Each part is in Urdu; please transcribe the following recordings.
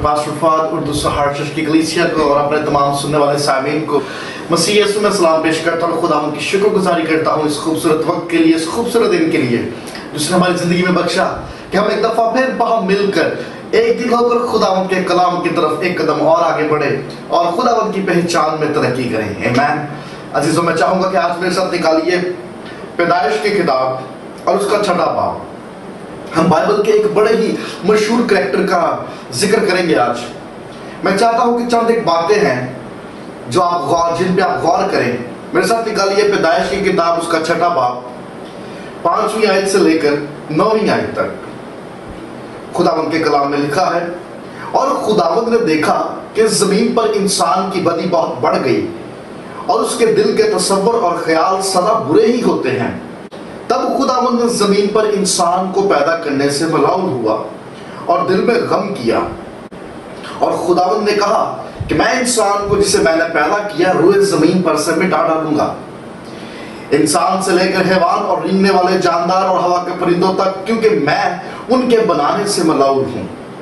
पास्टर फहद उर्दू सहार चर्च की कलीसिया को और अपने तमाम सुनने वाले सामीन को मसीह यीशु में सलाम पेश करता हूँ। खुदा उनकी शुक्रगुजारी करता हूँ इस खूबसूरत वक्त के लिए, इस खूबसूरत दिन के लिए जिसने हमारी जिंदगी में बख्शा कि हम एक दफा फिर वहां मिलकर एक दिन होकर खुदावंद के कलाम की तरफ एक कदम और आगे बढ़े और खुदावंद की पहचान में तरक्की करें। आमीन। अजीजों, मैं चाहूंगा कि आज मेरे साथ निकालिए पैदाइश की किताब और उसका 6वां बाब। हम बाइबल के एक बड़े ही मशहूर कैरेक्टर का जिक्र करेंगे आज। मैं चाहता हूं कि चंद एक बातें हैं जो आप जिन पे आप गौर करें। मेरे साथ निकालिए पैदाइश की किताब उसका 6वां बाब 5वीं आयत से लेकर 9वीं आयत तक। खुदावंद के कलाम में लिखा है, और खुदावंद ने देखा कि जमीन पर इंसान की बदी बहुत बढ़ गई और उसके दिल के तसव्वुर और ख्याल सदा बुरे ही होते हैं। तब खुदावंद ने जमीन पर इंसान को पैदा करने से मलाउल हुआ और दिल में गम किया। और खुदावंद ने कहा कि मैं इंसान को जिसे मैंने पैदा किया रूए जमीन पर से मिटा डालूंगा, इंसान से लेकर हैवान और रेंगने वाले जानदार और हवा के परिंदों तक, क्योंकि मैं उनके बनाने से मलाउल हूं।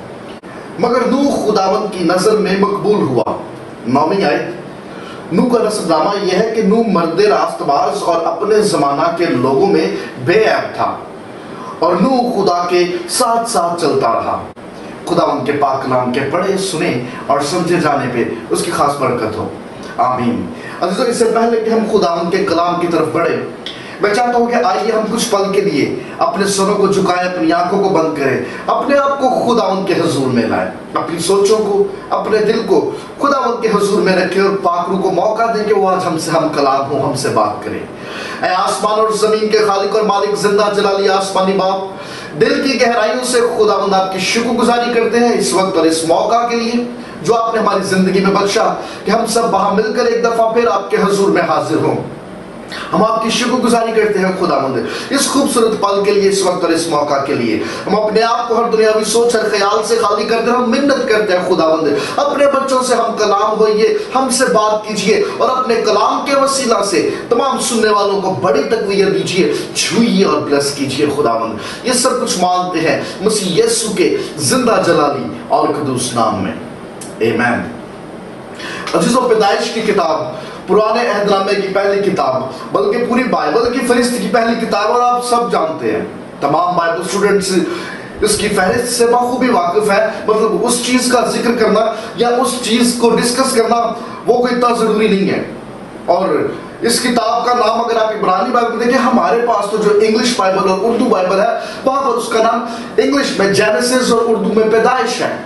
मगर नूह खुदावंद की नजर में मकबूल हुआ। 9वीं आयत। नूह का रसमनामा यह है कि नूह मर्दे रास्तबाज और अपने जमाना के लोगों में बेऐब था और नूह खुदा के साथ साथ चलता रहा। खुदावंद के पाक कलाम के पढ़े, सुने और समझे जाने पे उसकी खास बरकत हो। आमीन। अजीजों, इससे पहले कि हम खुदावंद के कलाम की तरफ बढ़े, मैं चाहता हूं कि आइए हम कुछ पल के लिए अपने सरों को झुकाएं, अपनी आंखों को बंद करें, अपने आप को खुदावंद के हुजूर में लाएं, अपनी सोचों को, अपने दिल को खुदावंद के हुजूर में रखें और पाक रूह को मौका दें कि वो आज हम कलाम हो, हमसे बात करें। ऐ आसमान और जमीन के खालिक और मालिक, जिंदा जलाली आसमानी बाप, दिल की गहराइयों से खुदावंद आपकी शुक्रगुजारी करते हैं इस वक्त और इस मौका के लिए जो आपने हमारी जिंदगी में बख्शा कि हम सब वहां मिलकर एक दफा फिर आपके हुजूर में हाजिर हों। हम आपकी शुक्रगुजारी करते हैं खुदावंद इस खूबसूरत पल के लिए, इस वक्त और इस मौका के लिए। हम अपने आप को हर दुनियावी सोच और ख्याल से खाली करते हैं, हम मिन्नत करते हैं खुदावंद अपने बच्चों से हम कलाम होइए, हमसे बात कीजिए और अपने कलाम के वसीला से तमाम सुनने वालों को बड़ी तकवीर दीजिए, छुइए और ब्लेस कीजिए खुदावंद। ये सब कुछ मांगते हैं मसीह यीशु के जिंदा जलाली और कदूस नाम में, आमीन। अजीजों, पैदाइश की किताब पुराने अहदनामे की पहली किताब, बल्कि पूरी बाइबल की फहरिस्त की पहली किताब, और आप सब जानते हैं, तमाम बाइबल स्टूडेंट्स इसकी फहरिस्त से बखूबी वाकिफ है। मतलब उस चीज का जिक्र करना या उस चीज को डिस्कस करना वो कोई इतना जरूरी नहीं है। और इस किताब का नाम अगर आप इब्रानी बाइबल देखें, हमारे पास तो जो इंग्लिश बाइबल और उर्दू बाइबल है वहां पर उसका नाम इंग्लिश में जेनेसिस और उर्दू में पैदाइश है,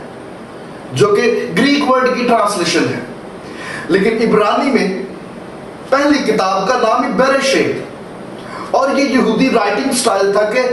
जो कि ग्रीक वर्ड की ट्रांसलेशन है। लेकिन इब्रानी में पहली किताब का नाम ही बेरेशित, और ये यहूदी राइटिंग स्टाइल था कि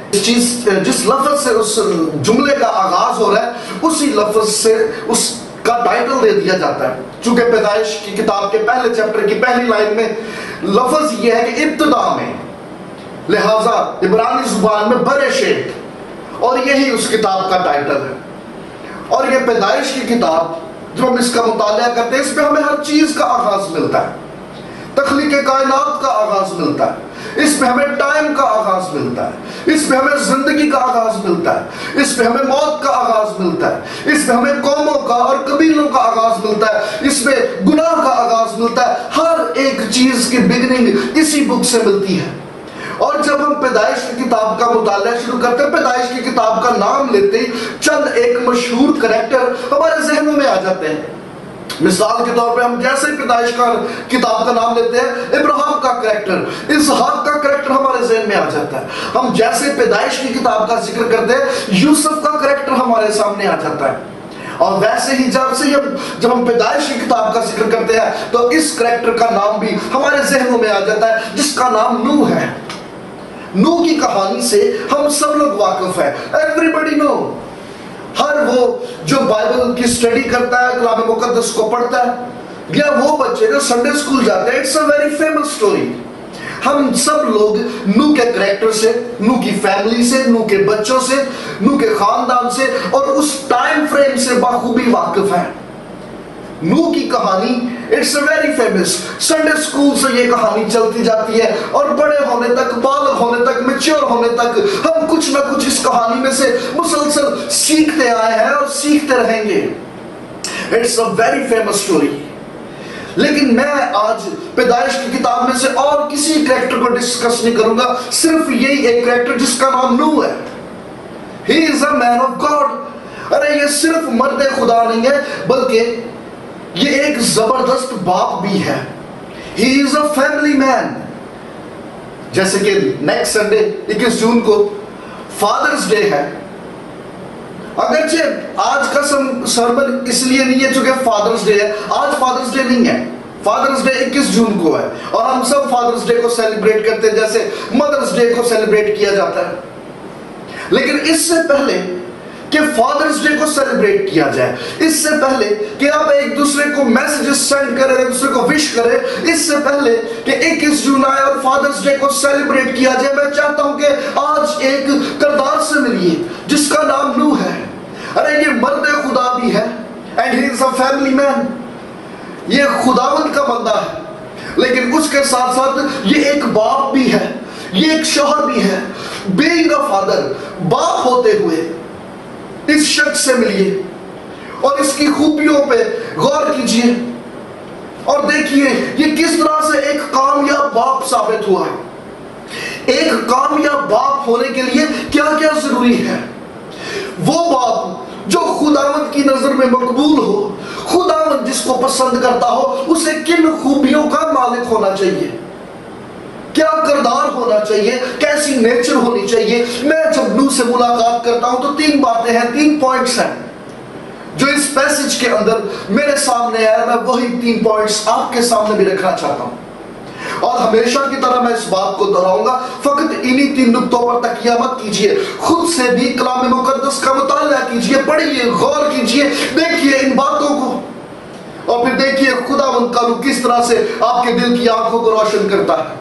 जिस लफ्ज से उस जुमले का आगाज हो रहा है उसी लफ्ज से उसका टाइटल दे दिया जाता है। चूंकि पैदाइश की किताब के पहले चैप्टर की पहली लाइन में लफ्ज ये है कि इब्तिदा में, लिहाजा इब्रानी जुबान में बेरेशित, और यही उस किताब का टाइटल है। और ये पैदाइश की किताब जब हम इसका मुताला करते हैं, इसमें हमें हर चीज का आगाज मिलता है, तख्लीक कायनात का आगाज मिलता है, इसमें हमें टाइम का आगाज मिलता है, इसमें हमें जिंदगी का आगाज मिलता है, इसमें हमें मौत का आगाज मिलता है, इसमें हमें कौमों का और कबीलों का आगाज मिलता है, इसमें गुनाह का आगाज मिलता है। हर एक चीज की बिगनिंग इसी बुक से मिलती है। और जब हम पैदाइश की किताब का मुताला शुरू करते हैं, पैदाइश की किताब का नाम लेते ही चंद एक मशहूर करैक्टर हमारे जहनों में आ जाते हैं। मिसाल के तौर पे हम जैसे पैदाइश का किताब का नाम लेते हैं, इब्राहिम का करैक्टर, इसहाक का करैक्टर हमारे ज़हन में आ जाता है। हम जैसे पैदाइश की किताब का जिक्र करते हैं, यूसुफ का करैक्टर हमारे सामने आ जाता है। और वैसे ही जब हम पैदाइश की किताब का जिक्र करते हैं तो इस करैक्टर का नाम भी हमारे जहनों में आ जाता है, जिसका नाम नूह है। नूह की कहानी से हम सब लोग वाकिफ है, एवरीबॉडी नो। हर वो जो बाइबल की स्टडी करता है, कलाम मुकद्दस को पढ़ता है, या वो बच्चे जो संडे स्कूल जाते हैं, it's a very famous story. हम सब लोग नूह के करैक्टर से, नूह की फैमिली से, नूह के बच्चों से, नूह के खानदान से और उस टाइम फ्रेम से बखूबी वाकिफ है। نوح کی کہانی it's a very famous. Sunday school سے یہ کہانی چلتی جاتی ہے اور بڑے ہونے تک، بالغ ہونے تک، میچور ہونے تک ہم کچھ نہ کچھ اس کہانی میں سے مسلسل سیکھتے آئے ہیں اور سیکھتے رہیں گے. It's a very famous story. لیکن میں آج پیدائش کی کتاب میں سے اور کسی کریکٹر کو ڈسکس نہیں کروں گا، صرف یہی ایک کریکٹر جس کا نام نوح ہے. He is a man of God. ارے یہ صرف مرد خدا نہیں ہے بلکہ یہ ایک زبردست باپ بھی ہے. He is a family man. جیسے کہ نیکسٹ سنڈے 21 جون کو فادرز ڈے ہے. اگرچہ آج کا سرمن اس لیے نہیں ہے چونکہ فادرز ڈے ہے، آج فادرز ڈے نہیں ہے، فادرز ڈے 21 جون کو ہے اور ہم سب فادرز ڈے کو سیلیبریٹ کرتے ہیں جیسے مدرز ڈے کو سیلیبریٹ کیا جاتا ہے. لیکن اس سے پہلے کہ فادرز ڈے کو سیلیبریٹ کیا جائے، اس سے پہلے کہ آپ ایک دوسرے کو میسیجز سینڈ کریں، ایک دوسرے کو وش کریں، اس سے پہلے کہ 21 جون آئے اور فادرز ڈے کو سیلیبریٹ کیا جائے، میں چاہتا ہوں کہ آج ایک کردار سے ملیے جس کا نام نوح ہے. ارے یہ مرد خدا بھی ہے and he is a family man. یہ خداوند کا بندہ ہے لیکن اس کے ساتھ ساتھ یہ ایک باپ بھی ہے، یہ ایک شوہر بھی ہے. being a father، باپ ہوتے ہوئے اس شخص سے ملیے اور اس کی خوبیوں پہ غور کیجئے اور دیکھیے یہ کس طرح سے ایک کامیاب باپ ثابت ہوا ہے. ایک کامیاب باپ ہونے کے لیے کیا کیا ضروری ہے؟ وہ باپ جو خداوند کی نظر میں مقبول ہو، خداوند جس کو پسند کرتا ہو، اسے کن خوبیوں کا مالک ہونا چاہیے، کیا کردار ہونا چاہیے، کیسی نیچر ہونی چاہیے. میں جب نوح سے ملاقات کرتا ہوں تو 3 باتیں ہیں، 3 پوائنٹس ہیں جو اس پیسج کے اندر میرے سامنے آیا. میں وہی 3 پوائنٹس آپ کے سامنے بھی رکھنا چاہتا ہوں اور ہمیشہ کی طرح میں اس بات کو دہراؤں گا. فقط انہی 3 نقطوں پر تکیہ مت کیجئے، خود سے بھی کلام مقدس کا مطالعہ کیجئے، پڑھیے، غور کیجئے، دیکھیے ان باتوں کو اور پھر دیکھیے خداوند کا روح کس طرح سے آپ کے دل کی آنکھوں کو روشن کرتا ہے.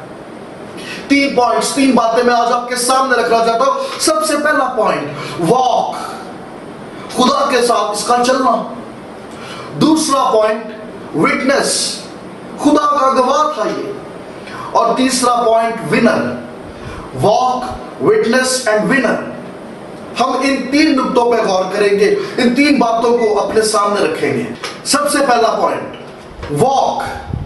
3 پوائنٹس، 3 باتیں میں آج آپ کے سامنے رکھنا چاہتا ہوں. سب سے پہلا پوائنٹ، واک، خدا کے ساتھ اس کا چلنا. دوسرا پوائنٹ، وٹنس، خدا کا گواہ تھا یہ. اور تیسرا point, winner, walk, witness and winner. ہم ان 3 نقطوں پہ غور کریں گے، ان 3 باتوں کو اپنے سامنے رکھیں گے. سب سے پہلا پوائنٹ، واک.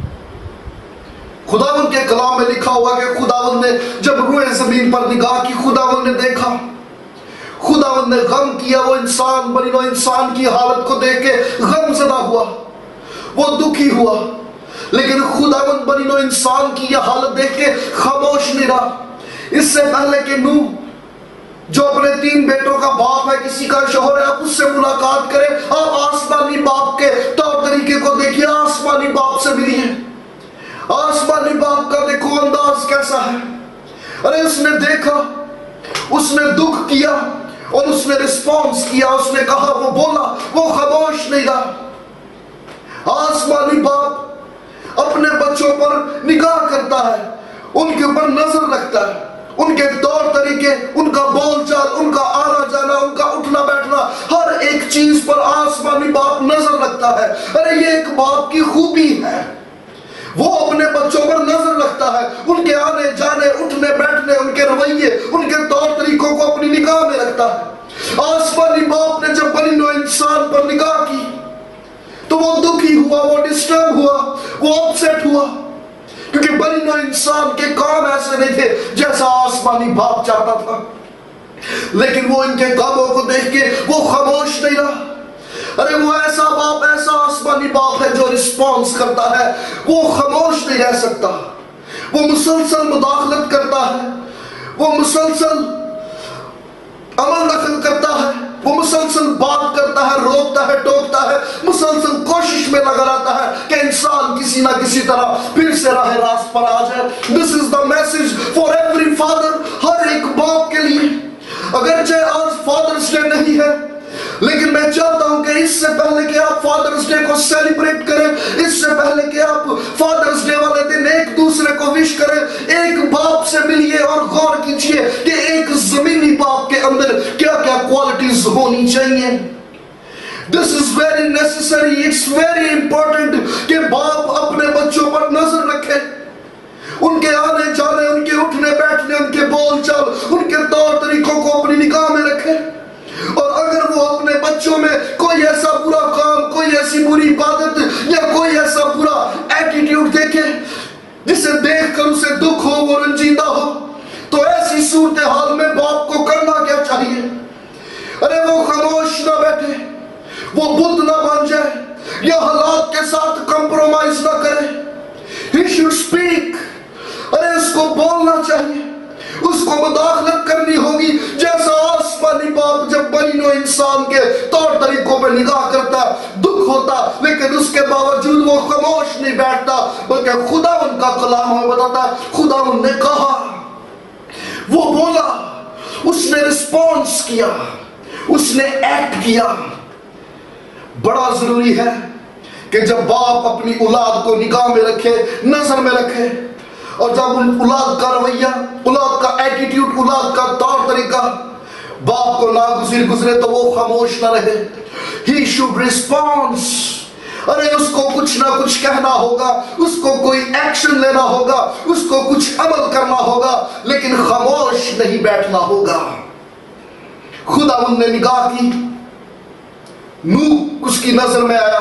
خداوند کے کلام میں لکھا ہوا کہ خداوند نے جب روئے زمین پر نگاہ کی، خداوند نے دیکھا، خداوند نے غم کیا. وہ انسان بنی نوع انسان کی حالت کو دیکھ کے غم زدہ ہوا، وہ دکھی ہوا. لیکن خداوند بنی نوع انسان کی یہ حالت دیکھ کے خاموش نہیں رہا. اس سے پہلے کہ نوح جو اپنے 3 بیٹوں کا باپ ہے، کسی کا شوہر ہے، آپ اس سے ملاقات کریں، آپ آسمانی باپ کے طور طریقے کو دیکھیے. آسمانی باپ سے ملیے. آسمانی باپ کا دیکھو انداز کیسا ہے. ارے اس نے دیکھا، اس نے دکھ کیا اور اس نے رسپانس کیا، اس نے کہا، وہ بولا، وہ خاموش نہیں رہا. آسمانی باپ اپنے بچوں پر نگاہ کرتا ہے، ان کے اوپر نظر رکھتا ہے، ان کے طور طریقے، ان کا بول چال، ان کا آنا جانا، ان کا اٹھنا بیٹھنا، ہر ایک چیز پر آسمانی باپ نظر رکھتا ہے. ارے یہ ایک باپ کی خوبی ہے، وہ اپنے بچوں پر نظر رکھتا ہے، ان کے آنے جانے، اٹھنے بیٹھنے، ان کے رویے، ان کے طور طریقوں کو اپنی نگاہ میں رکھتا ہے. آسمانی باپ نے جب بنی نوع انسان پر نگاہ کی تو وہ دکھی ہوا، وہ ڈسٹرب ہوا، وہ اپسیٹ ہوا، کیونکہ بنی نوع انسان کے کام ایسے نہیں تھے جیسا آسمانی باپ چاہتا تھا. لیکن وہ ان کے کاموں کو دیکھ کے وہ خاموش نہیں رہا. ارے وہ ایسا باپ، ایسا آسمانی باپ ہے جو رسپانس کرتا ہے، وہ خاموش نہیں رہ سکتا، وہ مسلسل مداخلت کرتا ہے، وہ مسلسل عمل نقل کرتا ہے، وہ مسلسل بات کرتا ہے، روکتا ہے، ٹوکتا ہے، مسلسل کوشش میں لگا رہتا ہے کہ انسان کسی نہ کسی طرح پھر سے راہ راست پر آ جائے. This is the message for every father، ہر ایک باپ کے لیے. اگرچہ آج فادرز ڈے نہیں ہے لیکن میں چاہتا ہوں کہ اس سے پہلے کہ آپ فادرز ڈے کو سیلیبریٹ کریں، اس سے پہلے کہ آپ فادرز ڈے والے دن ایک دوسرے کو وش کریں، ایک باپ سے ملیے اور غور کیجئے کہ ایک زمینی باپ کے اندر کیا کیا کوالٹیز ہونی چاہیے. This is very necessary. It's very important کہ باپ اپنے بچوں پر نظر رکھے. ان کے آنے جانے, ان کے اٹھنے بیٹھنے, ان کے بول چال, ان کے طور طریقوں کو اپنی نگاہ میں رکھے. اور اگر وہ اپنے بچوں میں کوئی ایسا برا کام, کوئی ایسی بری عبادت یا کوئی ایسا برا ایٹیٹیوڈ دیکھے جسے دیکھ کر اسے دکھ ہو, وہ رنجیدہ ہو, تو ایسی صورتحال میں باپ کو کرنا کیا چاہیے؟ ارے وہ خاموش نہ بیٹھے, وہ بت نہ بن جائے, یا حالات کے ساتھ کمپرومائز نہ کرے. He should speak. ارے اس کو بولنا چاہیے, اس کو مداخلت کرنی ہوگی, جیسا آسمانی باپ جب بنی نوع انسان کے طور طریقوں پہ نگاہ کرتا, دکھ ہوتا, لیکن اس کے باوجود وہ خاموش نہیں بیٹھتا, بلکہ خداوند کا کلام ہمیں بتاتا ہے خداوند نے کہا, وہ بولا, اس نے رسپانس کیا, اس نے ایکٹ کیا. بڑا ضروری ہے کہ جب باپ اپنی اولاد کو نگاہ میں رکھے, نظر میں رکھے, اور جب ان اولاد کا رویہ, اولاد کا ایٹیٹیوڈ, اولاد کا طور طریقہ باپ کو ناگزیر گزرے تو وہ خاموش نہ رہے. He should response. ارے اس کو کچھ نہ کچھ کہنا ہوگا, اس کو کوئی ایکشن لینا ہوگا, اس کو کچھ عمل کرنا ہوگا, لیکن خاموش نہیں بیٹھنا ہوگا. خداوند نے نگاہ کی, نوح اس کی نظر میں آیا.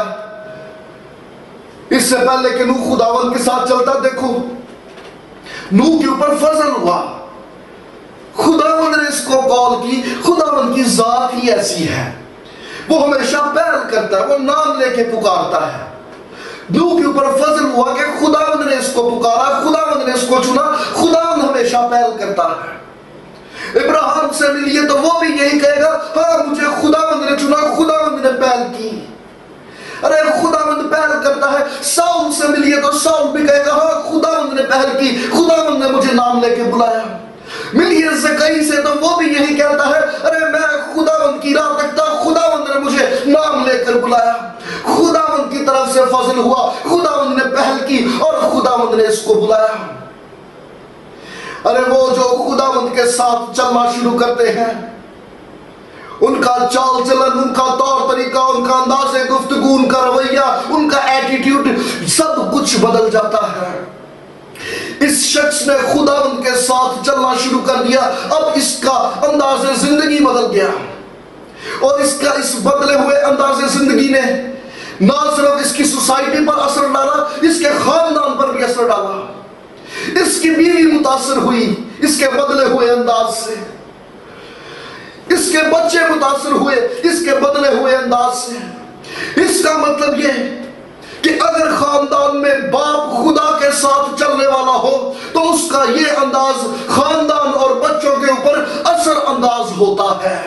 اس سے پہلے کہ نوح خداوند کے ساتھ چلتا, دیکھو نوح کے اوپر فضل ہوا, خداوند نے اس کو کال کی. خداوند کی ذات ہی ایسی ہے, وہ ہمیشہ پہل کرتا ہے, وہ نام لے کے پکارتا ہے. نوح کے اوپر فضل ہوا کہ خداوند نے اس کو پکارا, خداوند نے اس کو چنا. خداوند ہمیشہ پہل کرتا ہے. ابراہیم سے ملیے تو وہ بھی یہی کہے گا, ہاں مجھے خداوند نے چنا, خداوند نے پہل کی. ارے خداوند پہل کرتا ہے. ساؤل سے ملیے تو ساؤل بھی کہے گا, ہاں خداوند نے پہل کی, خداوند نے مجھے نام لے کے بلایا. ملیے زکریا سے تو وہ بھی یہی کہتا ہے, ارے میں خداوند کی راہ تکتا, خداوند نے مجھے نام لے کر بلایا. خداوند کی طرف سے فضل ہوا, خداوند نے پہل کی اور خداوند نے اس کو بلایا. ارے وہ جو خداوند کے ساتھ چلنا شروع کرتے ہیں, ان کا چال چلن, ان کا طور طریقہ, ان کا انداز گفتگو, ان کا رویہ, ان کا ایٹیٹیوڈ, سب کچھ بدل جاتا ہے. اس شخص نے خداوند کے ساتھ چلنا شروع کر دیا, اب اس کا انداز زندگی بدل گیا. اور اس کا اس بدلے ہوئے انداز زندگی نے نہ صرف اس کی سوسائٹی پر اثر ڈالا, اس کے خاندان پر بھی اثر ڈالا. اس کی بیوی متاثر ہوئی اس کے بدلے ہوئے انداز سے, اس کے بچے متاثر ہوئے اس کے بدلے ہوئے انداز سے. اس کا مطلب یہ کہ اگر خاندان میں باپ خدا کے ساتھ چلنے والا ہو تو اس کا یہ انداز خاندان اور بچوں کے اوپر اثر انداز ہوتا ہے.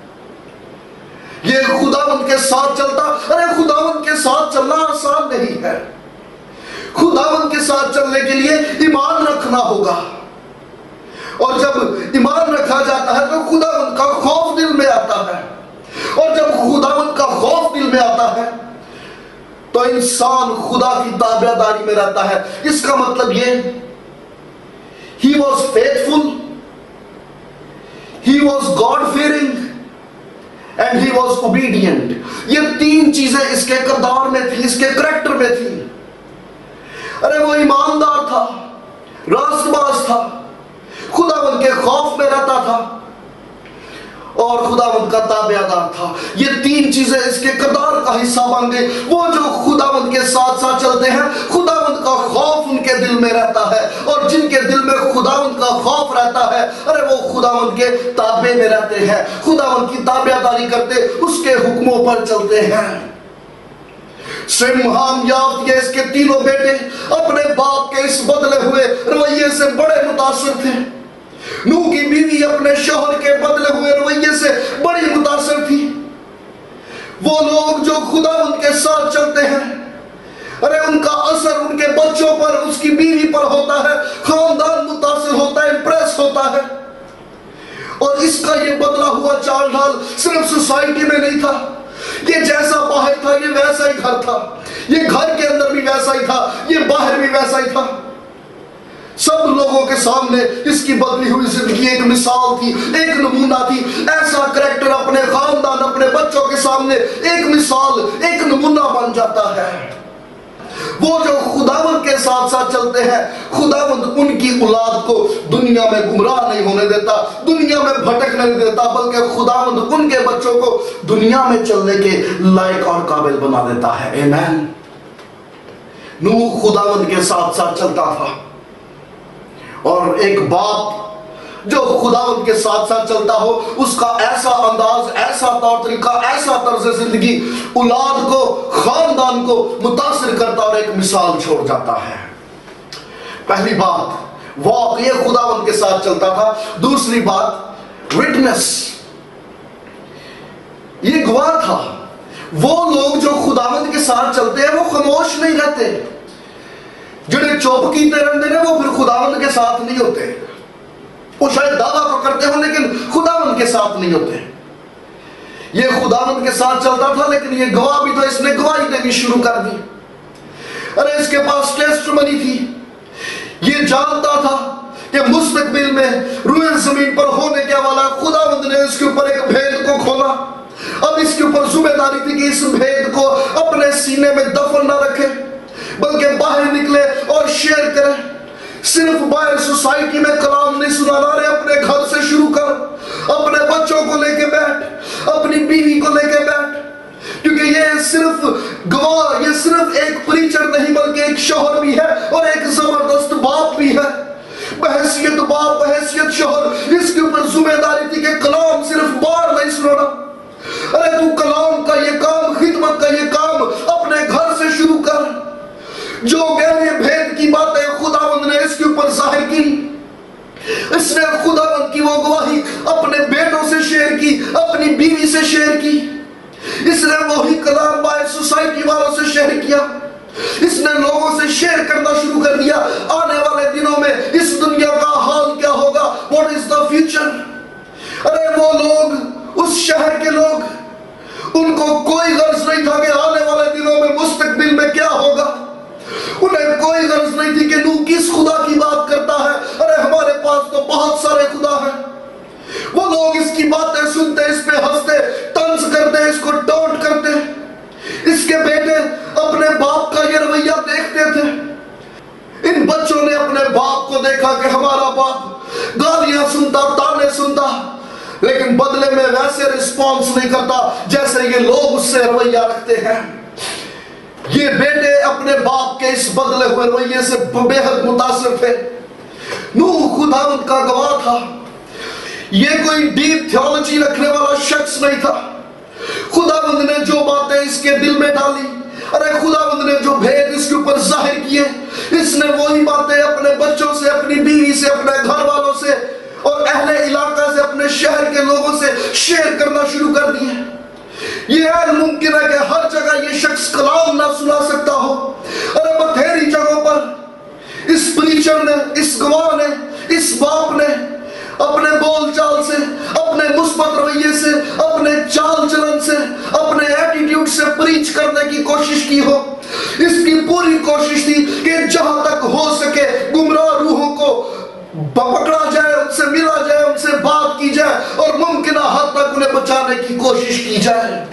یہ خداوند کے ساتھ چلتا, ارے خداوند کے ساتھ چلنا آسان نہیں ہے. خداوند کے ساتھ چلنے کے لیے ایمان رکھنا ہوگا, اور جب ایمان رکھا جاتا ہے تو خداوند کا خوف دل میں آتا ہے, اور جب خداوند کا خوف دل میں آتا ہے تو انسان خدا کی تابعداری میں رہتا ہے. اس کا مطلب یہ, he was faithful, he was God fearing and he was obedient. یہ تین چیزیں اس کے کردار میں تھی, اس کے کریکٹر میں تھی. ارے وہ ایماندار تھا, راست باز تھا, خداوند کے خوف میں رہتا تھا, اور خداوند کا تابعدار تھا. یہ تین چیزیں اس کے کردار کا حصہ بن گئی. وہ جو خداوند کے ساتھ ساتھ چلتے ہیں, خداوند کا خوف ان کے دل میں رہتا ہے, اور جن کے دل میں خداوند کا خوف رہتا ہے, ارے وہ خداوند کے تابع میں رہتے ہیں, خداوند کی تابعداری کرتے, اس کے حکموں پر چلتے ہیں. سمہام یافت یہ اس کے تینوں بیٹے اپنے باپ کے اس بدلے ہوئے رویے سے بڑے متاثر تھے. نوح کی بیوی اپنے شوہر کے بدلے ہوئے رویے سے بڑی متاثر تھی. وہ لوگ جو خداوند کے ساتھ چلتے ہیں, ارے ان کا اثر ان کے بچوں پر, اس کی بیوی پر ہوتا ہے, خاندان متاثر ہوتا ہے, امپریس ہوتا ہے. اور اس کا یہ بدلا ہوا چال ڈھال صرف سوسائٹی میں نہیں تھا, یہ جیسا باہر تھا یہ ویسا ہی گھر تھا, یہ گھر کے اندر بھی ویسا ہی تھا, یہ باہر بھی ویسا ہی تھا. सब लोगों के सामने इसकी बदली हुई जिंदगी एक मिसाल थी, एक नमूना थी। ऐसा करैक्टर अपने खानदान, अपने बच्चों के सामने एक मिसाल, एक नमूना बन जाता है। वो जो खुदावंद के साथ साथ चलते हैं, खुदावंद उनकी औलाद को दुनिया में गुमराह नहीं होने देता, दुनिया में भटकने नहीं देता, बल्कि खुदावंद उनके बच्चों को दुनिया में चलने के लायक और काबिल बना देता है। आमीन। नूह खुदावंद के साथ साथ चलता था, और एक बाप जो खुदावंद के साथ साथ चलता हो, उसका ऐसा अंदाज, ऐसा तौर तरीका, ऐसा तर्ज जिंदगी औलाद को, खानदान को मुतासिर करता और एक मिसाल छोड़ जाता है। पहली बात वॉक, ये खुदावंद के साथ चलता था। दूसरी बात विटनेस, ये गवाह था। वो लोग जो खुदावंद के साथ चलते हैं वो खामोश नहीं रहते। जिन्हें चुप कीते रहते हैं वो फिर खुदावंद के साथ नहीं होते। वो शायद दावा तो करते हो लेकिन खुदावंद के साथ नहीं होते। ये खुदावंद के साथ चलता था, लेकिन ये गवाह भी तो इसने गवाही देनी शुरू कर दी। अरे इसके पास टेस्टमनी थी। ये जानता था कि मुस्तकबिल में रूए जमीन पर होने क्या वाला। खुदावंद ने इसके ऊपर एक भेद को खोला। अब इसके ऊपर जिम्मेदारी थी कि इस भेद को अपने सीने में दफन न रखे, बल्कि बाहर निकले और शेयर करे। सिर्फ बाहर सोसाइटी में कलाम नहीं सुनाना रे, अपने घर से शुरू कर। अपने बच्चों को लेके बैठ, अपनी बीवी को लेके बैठ, क्योंकि ये सिर्फ गवाह, ये सिर्फ एक प्रीचर नहीं बल्कि एक शोहर भी है और एक जबरदस्त बाप भी है। बहैसियत बाप, बहैसियत शोहर, इसके ऊपर जिम्मेदारी थी कि कलाम सिर्फ बाहर नहीं सुनाना। अरे तू कलाम का ये काम, खिदमत का ये काम अपने घर से शुरू कर। जो गहरे भेद की बातें खुदावंद ने इसके ऊपर जाहिर की, इसने खुदावंद की वो गवाही अपने बेटों से शेयर की, अपनी बीवी से शेयर की। इसने वही कलाम बाहर सोसाइटी वालों से शेयर किया। इसने लोगों से शेयर करना शुरू कर दिया। आने वाले दिनों में इस दुनिया का हाल क्या होगा, व्हाट इज द फ्यूचर। अरे वो लोग, उस शहर के लोग, उनको कोई गर्ज नहीं था कि आने वाले दिनों में मुस्तकबिल में क्या होगा। उन्हें कोई गर्ज नहीं थी कि नूह किस खुदा की बात करता है। अरे हमारे पास तो बहुत सारे खुदा हैं। वो लोग इसकी बातें सुनते, इस पे हंसते, तंज करते, इसको टोंट करते। इसके बेटे अपने बाप का ये रवैया देखते थे। इन बच्चों ने अपने बाप को देखा कि हमारा बाप गालियां सुनता, ताने सुनता, लेकिन बदले में वैसे रिस्पॉन्स नहीं करता जैसे ये लोग उससे रवैया रखते हैं। ये बेटे अपने बाप के इस बदले हुए रवैये से बेहद मुतासिर थे। नूह खुदावंद का गवाह था। ये कोई डीप थियोलॉजी रखने वाला शख्स नहीं था। खुदावंद ने जो बातें इसके दिल में डाली, अरे खुदावंद ने जो भेद इसके ऊपर जाहिर किए, इसने वही बातें अपने बच्चों से, अपनी बीवी से, अपने घर वालों से और अहले इलाका से, अपने शहर के लोगों से शेयर करना शुरू कर दिए। ये मुमकिन है कि हर जगह ये शख्स कलाम ना सुना सकता हो। अरे बथेरी जगहों पर इस प्रीचर ने, इस गवाह ने, इस बाप ने अपने बोलचाल से, अपने मुस्बत रवैये से, अपने चाल चलन से, अपने एटीट्यूड से प्रीच करने की कोशिश की हो। इसकी पूरी कोशिश थी कि जहां तक हो सके गुमराह रूहों को पकड़ा जाए, उनसे मिला जाए, उनसे बात की जाए और मुमकिन हद तक उन्हें बचाने की कोशिश की जाए।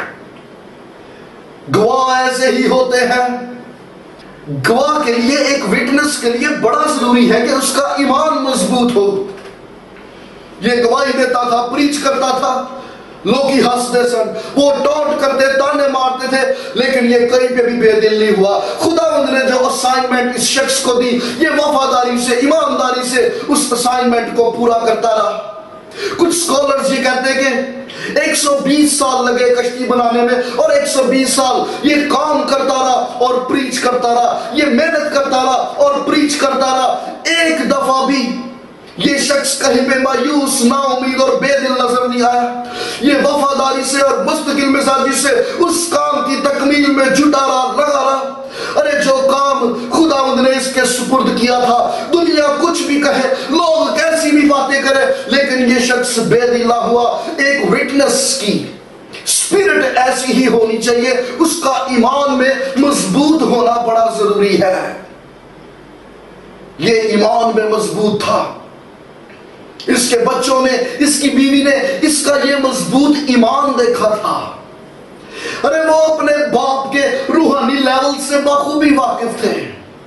गवाह ऐसे ही होते हैं। गवाह के लिए, एक विटनेस के लिए बड़ा जरूरी है कि उसका ईमान मजबूत हो। ये गवाही देता था, प्रीच करता था, लोग ही हंसते सन, वो टोंट करते, ताने मारते थे, लेकिन ये कहीं पे भी बेदिल नहीं हुआ। खुदावंद ने जो असाइनमेंट इस शख्स को दी, ये वफादारी से, ईमानदारी से उस असाइनमेंट को पूरा करता रहा। कुछ स्कॉलर्स ये कहते हैं कि 120 साल लगे कश्ती बनाने में और 120 साल ये काम करता रहा और प्रीच करता रहा, ये मेहनत करता रहा और प्रीच करता रहा। एक दफा भी ये शख्स कहीं पे मायूस, नाउमीद और बेदिल नजर नहीं आया। ये वफादारी से और मुस्तकिल मिजाजी से उस काम की तकमील में जुटा रहा, लगा रहा। अरे जो काम खुदावंद ने इसके सुपुर्द किया था, दुनिया कुछ भी कहे, लोग कैसी भी बातें करे, लेकिन ये शख्स बेदिल ना हुआ। एक विटनेस की स्पिरिट ऐसी ही होनी चाहिए, उसका ईमान में मजबूत होना बड़ा जरूरी है। یہ ایمان میں مضبوط تھا. اس کے بچوں نے, اس کی بیوی نے اس کا یہ مضبوط ایمان دیکھا تھا. ارے وہ اپنے باپ کے روحانی لیول سے بخوبی واقف تھے.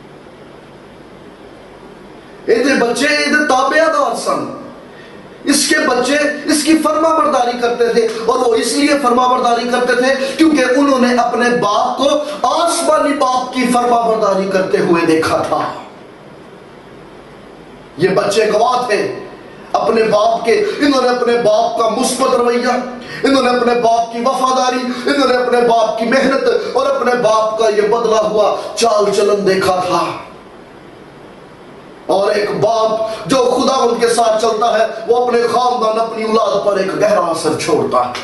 یہ بچے یہ تابعدار سن. اس کے بچے اس کی فرما برداری کرتے تھے, اور وہ اس لیے فرما برداری کرتے تھے کیونکہ انہوں نے اپنے باپ کو آسمانی باپ کی فرما برداری کرتے ہوئے دیکھا تھا. یہ بچے گواہ تھے اپنے باپ کے. انہوں نے اپنے باپ کا مثبت رویہ, انہوں نے اپنے باپ کی وفاداری, انہوں نے اپنے باپ کی محنت اور اپنے باپ کا یہ بدلا ہوا چال چلن دیکھا تھا. اور ایک باپ جو خداوند کے ساتھ چلتا ہے وہ اپنے خاندان, اپنی اولاد پر ایک گہرا اثر چھوڑتا ہے.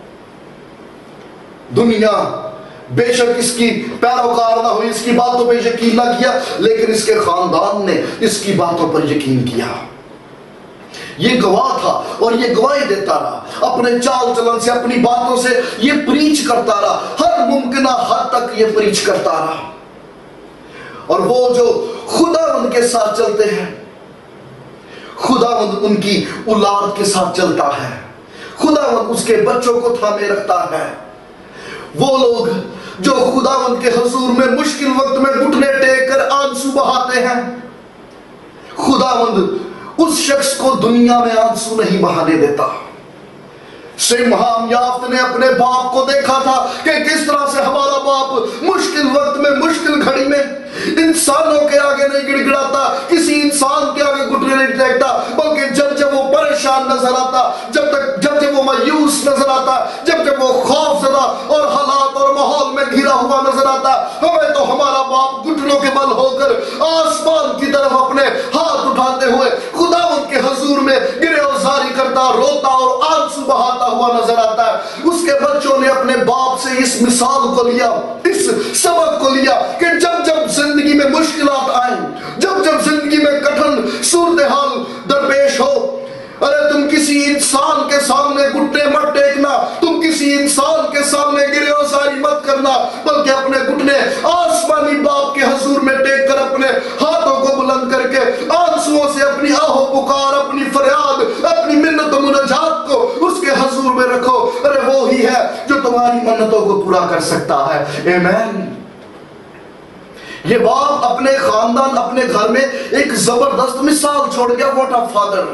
دنیا بے شک اس کی پیروکار نہ ہوئی, اس کی باتوں پر یقین نہ کیا, لیکن اس کے خاندان نے اس کی باتوں پر یقین کیا. یہ گواہ تھا اور یہ گواہی دیتا رہا, اپنے چال چلن سے, اپنی باتوں سے یہ پریچ کرتا رہا, ہر ممکنہ حد تک یہ پریچ کرتا رہا. اور وہ جو خداوند کے ساتھ چلتے ہیں, خداوند ان کی اولاد کے ساتھ چلتا ہے, خداوند اس کے بچوں کو تھامے رکھتا ہے. وہ لوگ جو خداوند کے حضور میں مشکل وقت میں گھٹنے ٹیک کر آنسو بہاتے ہیں, خداوند اس شخص کو دنیا میں آنسو نہیں بہانے دیتا. سمہام یافت نے اپنے باپ کو دیکھا تھا کہ کس طرح سے ہمارا باپ مشکل وقت میں, مشکل گھڑی میں انسانوں کے آگے نہیں گڑ گڑاتا, کسی انسان کے آگے گھٹنے نہیں ٹیکتا, بلکہ جب جب وہ پریشان نظر آتا, جب وہ مایوس نظر آتا, جب وہ خوف زدہ اور حالات اور ماحول میں گھرا ہوا نظر آتا, ہمیں تو ہمارا باپ گھٹنوں کے بل ہو کر آسمان کی طرف اپنے ہاتھ اٹھاتے ہوئے خداوند کے حضور میں گرے ازاری کرتا, روتا اور آنسو بہاتا ہوا نظر آتا ہے. اس کے بچوں نے اپنے باپ سے اس مثال کو لیا, اس سبق کو لیا کہ جب جب زندگی میں مشکلات آئیں, جب جب زندگی میں کٹھن صورتحال درپیش ہو, ارے تم کسی انسان کے سامنے گھٹنے مت ٹیکنا, تم کسی انسان کے سامنے گرے ازاری مت کرنا, بلکہ اپنے گھٹنے آسمانی باپ کے حضور میں ٹیک کر اپنے ہاتھوں کو بلند کر کے آنسوؤں سے اپنی آہو پکار, اپنی فریاد, اپنی منت و مناجات کو اس کے حضور میں رکھو. ارے وہی ہے جو تمہاری منتوں کو پورا کر سکتا ہے. آمین. یہ باپ اپنے خاندان, اپنے گھر میں ایک زبردست مثال چھوڑ گیا. What a father.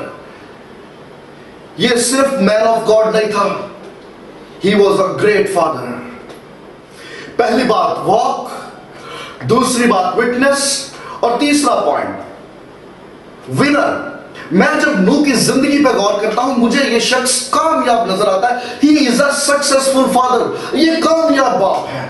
یہ صرف مین آف گاڈ نہیں تھا, he was a great father. پہلی بات واک, دوسری بات وٹنس, اور تیسرا پوائنٹ ونر. میں جب نوح کی زندگی پہ غور کرتا ہوں مجھے یہ شخص کامیاب نظر آتا ہے. He is a successful father. یہ کامیاب باپ ہے.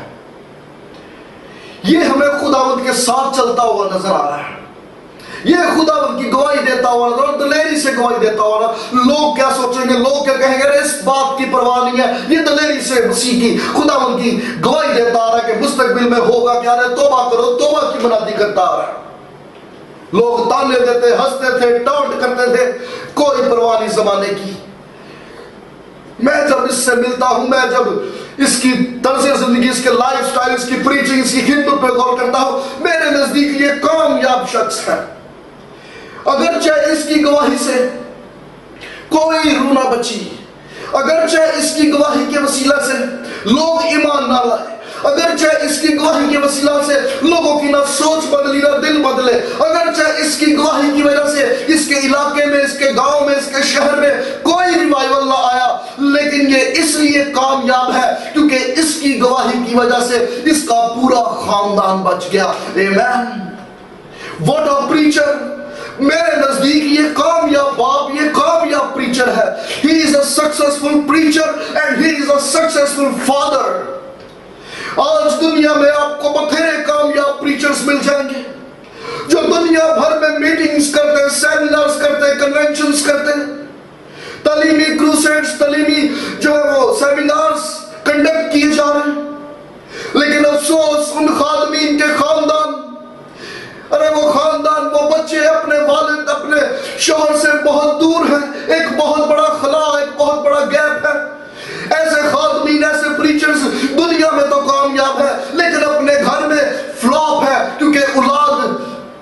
یہ ہمیں خداوند کے ساتھ چلتا ہوا نظر آ رہا ہے, یہ خداوند کی گواہی دیتا ہوا نظر, دلیری سے گواہی دیتا ہوا. لوگ کیا سوچیں گے, لوگ کیا کہیں گے, اس بات کی پرواہ نہیں ہے, یہ دلیری سے مسیح کی خداوند کی گواہی دیتا آ رہا ہے کہ مستقبل میں ہوگا کیا. رہے توبہ کرو, توبہ کی منادی کرتا آ رہا ہے. لوگ تانے دیتے, ہنستے تھے, ٹانٹ کرتے تھے, کوئی پرواہ نہیں زمانے کی. میں جب اس سے ملتا ہوں, میں جب اس کی طرز زندگی, اس کے لائف سٹائل, اس کی پریچنگ, اس کی خدمت پہ غور کرتا ہوں, میرے نزدیک یہ کامیاب شخص ہے. اگرچہ اس کی گواہی سے کوئی روح نہ بچی, اگرچہ اس کی گواہی کے وسیلہ سے لوگ ایمان نہ لائے, اگرچہ اس کی گواہی کے وسیلہ سے لوگوں کی نہ سوچ بدلی نہ دل بدلے, اگرچہ اس کی گواہی کی وجہ سے اس کے علاقے میں, اس کے گاؤں میں, اس کے شہر میں کوئی ریوائیول نہ آیا, لیکن یہ اس لیے کامیاب ہے کیونکہ اس کی گواہی کی وجہ سے اس کا پورا خاندان بچ گیا. آمین. What a preacher. میرے نزدیک یہ کامیاب باپ, یہ کامیاب پریچر ہے. He is a successful preacher and he is a successful father. آج دنیا میں آپ کو بتھیرے کامیاب پریچرز مل جائیں گے جو دنیا بھر میں میٹنگز کرتے ہیں, سیمینارز کرتے ہیں, کنونشنز کرتے ہیں, تعلیمی کروسیڈز, تعلیمی جو ہے وہ سیمینارز کنڈکٹ کیے جا رہے ہیں. لیکن افسوس ان خادمین کے خاندان, ارے وہ خاندان, وہ بچے اپنے والد, اپنے شوہر سے بہت دور ہیں. ایک بہت بڑا خلا, ایک بہت بڑا گیپ ہے. ایسے خادمین, ایسے پریچرز دنیا میں تو کامیاب ہے لیکن اپنے گھر میں فلاپ ہے کیونکہ اولاد وہ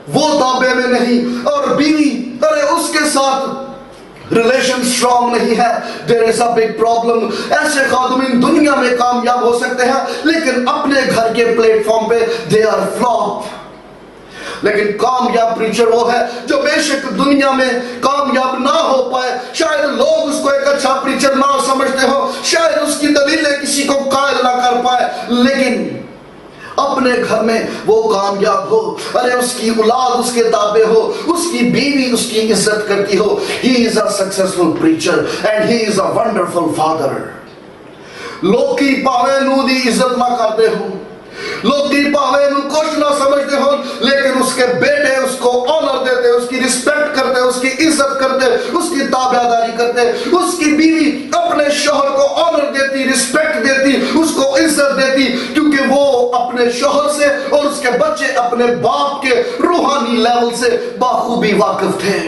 ताबे में नहीं, और बीवी अरे उसके साथ रिलेशन स्ट्रॉन्ग नहीं है, there is a big problem. ऐसे खादिम दुनिया में कामयाब हो सकते हैं, लेकिन अपने घर के प्लेटफॉर्म पे दे आर फ्लॉप। लेकिन कामयाब प्रीचर वो है जो बेशक दुनिया में कामयाब ना हो पाए, शायद लोग उसको एक अच्छा प्रीचर ना समझते हो, शायद उसकी दलीलें किसी को कायल ना कर पाए, लेकिन अपने घर में वो कामयाब हो। अरे उसकी औलाद उसके ताबे हो, उसकी बीवी उसकी इज्जत करती हो। He is a successful preacher and he is a wonderful father. लोग की भावे नू दी इज्जत ना करते हो, लोग की भावे नू कुछ ना समझते हो, लेकिन उसके बेटे उसको ऑनर देते, उसकी रिस्पेक्ट करते, उसकी इज्जत करते, उसकी ताबेदारी करते। उसकी बीवी अपने शौहर को ऑनर देती, रिस्पेक्ट देती, उसको इज्जत देती, क्योंकि वो अपने शौहर से और उसके बच्चे अपने बाप के रूहानी लेवल से बाखूबी वाकिफ थे।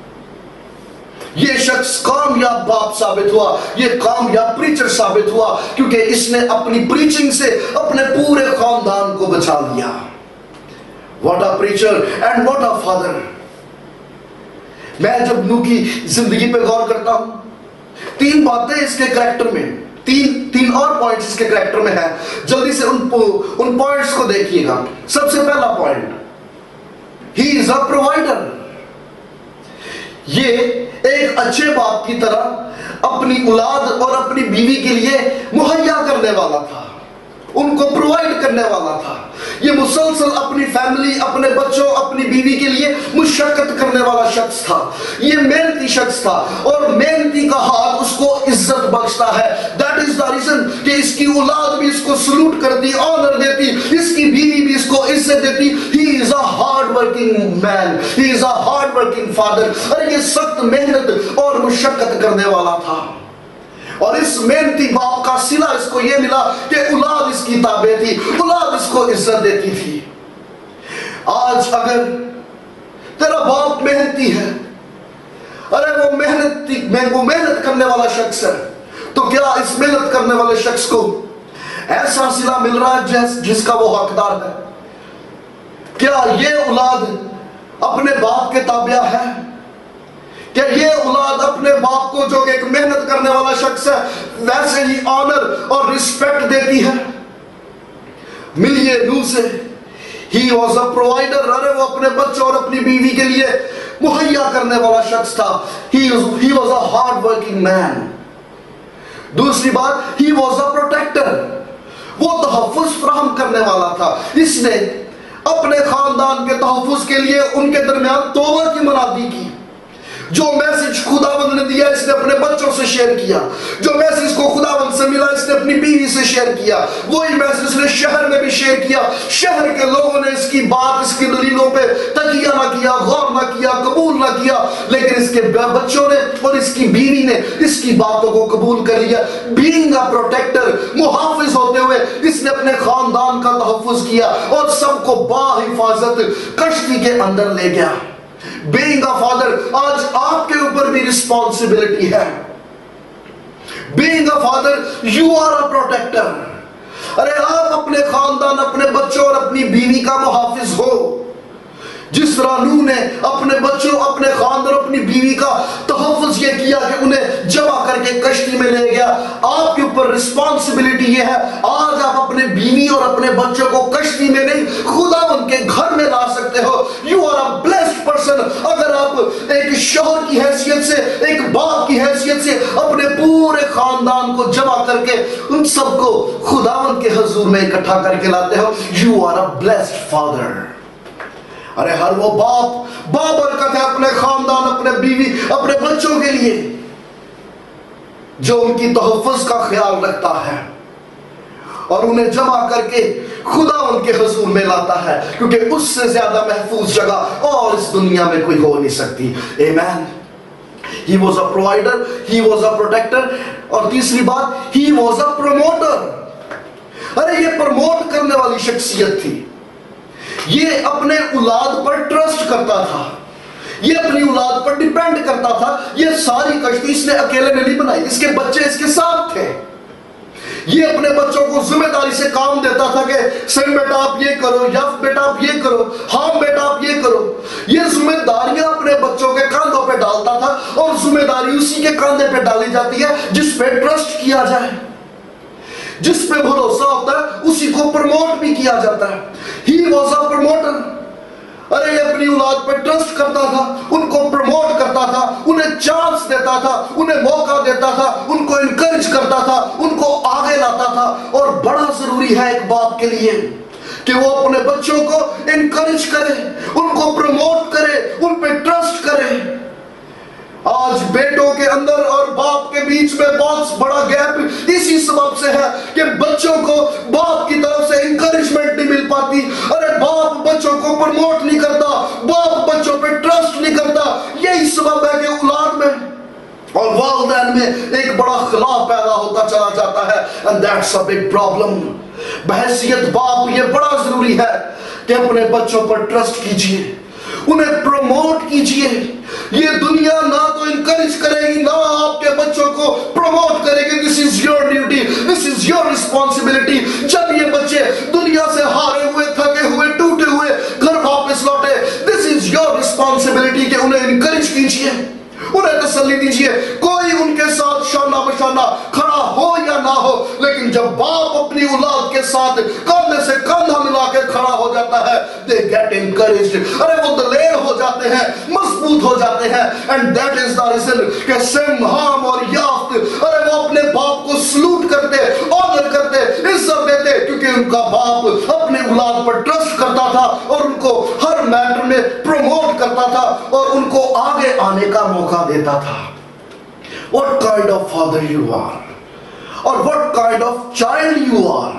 ये शख्स कामयाब बाप साबित हुआ, ये कामयाब प्रीचर साबित हुआ, क्योंकि इसने अपनी प्रीचिंग से अपने पूरे खानदान को बचा लिया। What a preacher and what a father. मैं जब नूह की जिंदगी पे गौर करता हूं, तीन बातें इसके कैरेक्टर में, तीन और पॉइंट्स इसके कैरेक्टर में है। जल्दी से उन पॉइंट्स को देखिएगा। सबसे पहला point, he is a provider. ये एक अच्छे बाप की तरह अपनी औलाद और अपनी बीवी के लिए मुहैया करने वाला था, उनको प्रोवाइड करने वाला था। ये मुसलसल अपनी फैमिली, अपने बच्चों, अपनी बीवी के लिए मुशक्कत करने वाला शख्स था। ये मेहनती शख्स था, और मेहनती का हाथ उसको इज्जत बख्शता है। दैट इज द रीजन कि इसकी औलाद भी इसको सलूट करती, ऑनर देती, इसकी बीवी भी इसको इज्जत देती। He is a hard working man, he is a hard working father. अरे ये सख्त मेहनत और मुशक्कत करने वाला था, और इस मेहनती बाप का सिला इसको ये मिला कि औलाद इसकी ताबे थी, औलाद इसको इज्जत देती थी। आज अगर तेरा बाप मेहनती है, अरे वो मेहनत करने वाला शख्स है, तो क्या इस मेहनत करने वाले शख्स को ऐसा सिला मिल रहा है जिसका वो हकदार है? क्या ये औलाद अपने बाप के ताबिया है? क्या ये औलाद अपने बाप को, जो कि एक मेहनत करने वाला शख्स है, वैसे ही ऑनर और रिस्पेक्ट देती है? मिलिए नूह से, ही वॉज अ प्रोवाइडर। अरे वो अपने बच्चों और अपनी बीवी के लिए मुहैया करने वाला शख्स था। He was a hard working man. दूसरी बात, ही वॉज अ प्रोटेक्टर। वो तहफ़्फ़ुज़ फराहम करने वाला था। इसने अपने खानदान के तहफ़्फ़ुज़ के लिए उनके दरमियान तौबा की मुनादी की। जो मैसेज खुदावंद ने दिया इसने अपने बच्चों से शेयर किया, जो मैसेज को खुदावंद से मिला इसने अपनी बीवी से शेयर किया, वही मैसेज इसने शहर में भी शेयर किया। शहर के लोगों ने इसकी बात, इसकी दलीलों पे तकिया ना किया, गौर ना किया, कबूल ना किया, लेकिन इसके बच्चों ने और इसकी बीवी ने इसकी बातों को कबूल कर लिया। बीइंग अ प्रोटेक्टर, मुहाफिज होते हुए इसने अपने खानदान का तहफ़्फ़ुज़ किया और सबको बाहिफाजत कश्ती के अंदर ले गया। Being a father, आज आपके ऊपर भी रिस्पॉन्सिबिलिटी है। Being a father, you are a protector। अरे आप अपने खानदान, अपने बच्चों और अपनी बीवी का मुहाफिज हो। जिस तरह नूह ने अपने बच्चों, अपने खानदान, अपनी बीवी का तहफ़्फ़ुज़ ये किया कि उन्हें जमा करके कश्ती में ले गया, आपके ऊपर रिस्पॉन्सिबिलिटी ये है, आज आप अपने बीवी और अपने बच्चों को कश्ती में नहीं, खुदा उनके घर में ला सकते हो। You are a blessed person. अगर आप एक शौहर की हैसियत से, एक बाप की हैसियत से अपने पूरे खानदान को जमा करके उन सबको खुदावंद के हुजूर में इकट्ठा करके लाते हो, you are a blessed father. अरे हर वो बाप बाबरकत है अपने खानदान, अपने बीवी, अपने बच्चों के लिए, जो उनकी तहफ़्फ़ुज़ का ख्याल रखता है और उन्हें जमा करके खुदा उनके हुजूर में लाता है, क्योंकि उससे ज्यादा महफूज जगह और इस दुनिया में कोई हो नहीं सकती। आमीन। He was a provider, he was a protector, और तीसरी बात, he was a promoter। अरे ये प्रमोट करने वाली शख्सियत थी। ये अपने औलाद पर ट्रस्ट करता था, ये अपनी औलाद पर डिपेंड करता था। ये सारी कश्ती इसने अकेले ने नहीं बनाई, इसके बच्चे इसके साथ थे। ये अपने बच्चों को जिम्मेदारी से काम देता था कि सही बेटा आप ये करो, या बेटा आप ये करो, हाँ बेटा आप ये करो। ये ڈالتا تھا اور ذمہ داری اسی کے کاندھے پہ ڈالی جاتی ہے جس پہ ٹرسٹ کیا جائے، جس پہ بھروسہ ہوتا ہے اسی کو پروموٹ بھی کیا جاتا ہے. He was a promoter. ارے یہ اپنی اولاد پہ ٹرسٹ کرتا تھا، ان کو پروموٹ کرتا تھا، انہیں چانس دیتا تھا، انہیں موقع دیتا تھا، ان کو انکریج کرتا تھا، ان کو آگے لاتا تھا. اور بڑا ضروری ہے ایک باپ کے لیے کہ وہ اپنے بچوں کو انکریج کرے، ان کو پروموٹ کرے، ان پہ ٹرسٹ کرے. آج بیٹوں کے اندر اور باپ کے بیچ میں بہت بڑا گیپ اسی سبب سے ہے کہ بچوں کو باپ کی طرف سے انکریجمنٹ نہیں مل پاتی. ارے باپ بچوں کو پروموٹ نہیں کرتا، باپ بچوں پہ ٹرسٹ نہیں کرتا. یہی سبب ہے کہ اولاد میں اور والدین میں ایک بڑا خلاف پیدا ہوتا چلا جاتا ہے. and that's a big problem. بحیثیت باپ یہ بڑا ضروری ہے کہ اپنے بچوں پر ٹرسٹ کیجئے، انہیں پروموٹ کیجئے. یہ دنیا نہ تو انکریج کرے گی نہ آپ کے بچوں کو پروموٹ کرے گی. This is your duty, this is your responsibility. جب یہ بچے دنیا سے ہارے ہوئے، تھکے ہوئے، ٹوٹے ہوئے گھر واپس لوٹے، this is your responsibility کہ انہیں انکریج کیجئے، انہیں تسلی دیجئے. کوئی ان کے ساتھ شانہ بشانہ کھڑا ہو یا نہ ہو، لیکن جب باپ اپنی اولاد کے ساتھ کاندھے سے کاندھا ملا کے کھڑا ہو جاتا ہے they get encouraged. ارے وہ دلیر ہو جاتے ہیں، مضبوط ہو جاتے ہیں. and that is the reason کہ سم، ہام اور یافت ارے وہ اپنے باپ کو سلوٹ کرتے، آنر کرتے، عزت دیتے، کیونکہ ان کا باپ اپنے اولاد پر ٹرسٹ کرتا تھا اور ان کو ہر میٹر میں پروموٹ کرتا تھا اور ان کو آگے آنے کا موقع دیتا تھا. What kind of father you are or what kind of child you are.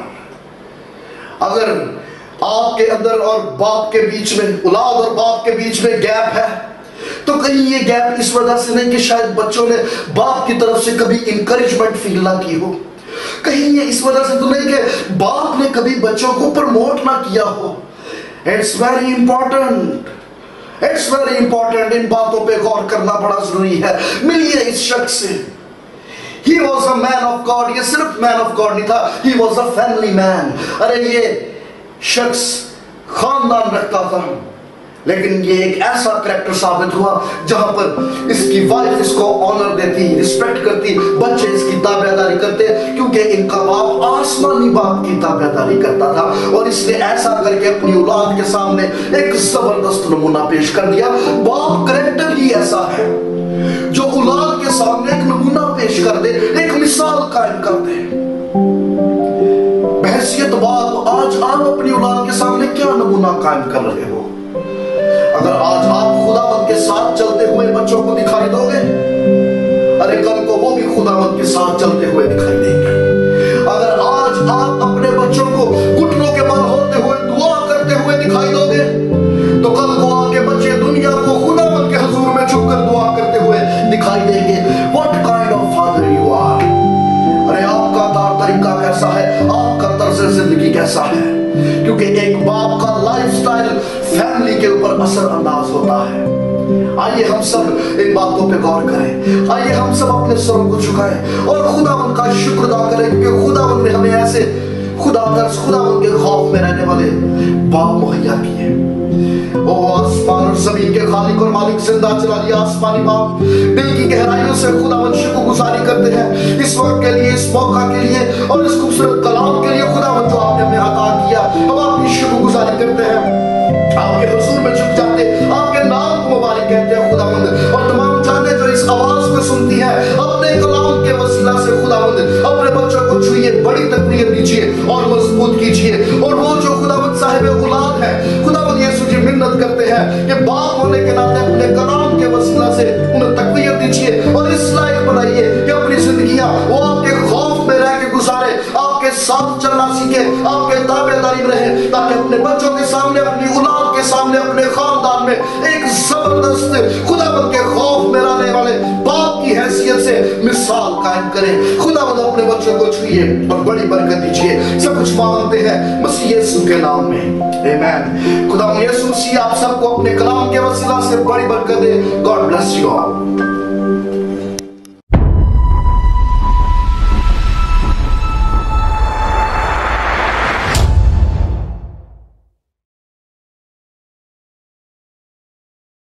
اگر آپ کے اندر اور باپ کے بیچ میں، اولاد اور باپ کے بیچ میں گیپ ہے تو کہیں یہ گیپ اس وجہ سے نہیں کہ شاید بچوں نے باپ کی طرف سے کبھی انکریجمنٹ فیل نہ کی ہو، کہیں یہ اس وجہ سے تو نہیں کہ باپ نے کبھی بچوں کو پروموٹ نہ کیا ہو. It's very important. It's very important. ان باتوں پہ غور کرنا بڑا ضروری ہے. ملیے اس شخص سے. He was a man of God. یہ صرف man of God نہیں تھا, he was a family man. ارے یہ شخص خاندان رکھتا تھا, لیکن یہ ایک ایسا کریکٹر ثابت ہوا جہاں پر اس کی وائف اس کو آنر دیتی, رسپیکٹ کرتی, بچے اس کی تابعداری کرتے, کیونکہ ان کا باپ آسمانی باپ کی تابعداری کرتا تھا. اور اس نے ایسا کر کے اپنی اولاد کے سامنے ایک زبردست نمونہ پیش کر دیا. باپ کریکٹر ہی ایسا ہے جو اولاد کے سامنے ایک نمونہ پیش کر دے, ایک مثال قائم کر دے. بحیثیت باپ آج آپ اپنی اولاد کے سامنے کیا نمونہ قائم کر رہے ہو؟ اگر آج آپ خداوند کے ساتھ چلتے ہوئے بچوں کو دکھائی دو گے, ارے کل کو وہ بھی خداوند کے ساتھ چلتے ہوئے دکھائی دیں گے. اگر آج آپ اپنے بچوں کو گھٹنوں کے بل ہوتے ہوئے دعا کرتے ہوئے دکھائی دو گے, تو کل کو آپ کے بچے دنیا کو خداوند کے حضور میں چھپ کر دعا کرتے ہوئے دکھائی دیں گے. What kind of father you are. ارے آپ کا طور طریقہ کیسا ہے, آپ کا طرز زندگی کیسا ہے, کیونکہ ایک باپ کا لائف سٹائل فیملی کے اوپر اثر انداز ہوتا ہے. آئیے ہم سب ان باتوں پہ غور کریں, آئیے ہم سب اپنے سروں کو جھکائیں اور خداوند کا شکر ادا کریں, کیونکہ خداوند نے ہمیں ایسے خداوند کے خوف میں رہنے والے باپ مہیا کیے. او آسمان اور زمین کے خالق اور مالک, زندہ چلالی آسمانی باپ, دل کی گہرائیوں سے خداوند شکر گزاری کرتے ہیں اس وقت کے لیے, اس موقع کے لیے اور اس خوبصورت کلام کے لیے خداوند جو آپ نے ہمیں عطا کیا. ہم آپ کی شکر گزاری کرتے ہیں, آپ کے حضور میں جھک جاتے, آپ کے نام کو مبارک کہتے ہیں خداوند. اور تمام جانیں جو اس آواز کو سنتی ہیں, اپنے کلام کے وسیلہ سے خداوند اپنے بچوں کو چھوئیے, بڑی تقویت دیجیے اور مضبوط کیجیے. اور وہ جو خداوند صاحب اولاد ہے, خداوند یسوع جی منت کرتے ہیں کہ باپ ہونے کے ناطے اپنے کلام کے وسیلہ سے انہیں تقویت دیجیے اور اس لائق بنائیے کہ اپنی زندگیاں وہ آپ کے خوف میں رہ کے گزارے, آپ کے ساتھ چلنا سیکھے, آپ کے تابعداری میں رہے, تاکہ اپنے بچوں کے سامنے, اپنی اولاد کے سامنے, اپنے خاندان میں ایک زبردست خداوند کے خوف میں رہنے والے باپ کی حیثیت سے مثال قائم کریں. خداوند اپنے بچوں کو چھوئیے اور بڑی برکت دیجیے. سب کچھ مانگتے ہیں مسیح یسوع کے نام میں, آمین. خداوند یسوع مسیح آپ سب کو اپنے کلام کے وسیلہ سے بڑی برکت دے. God bless you all.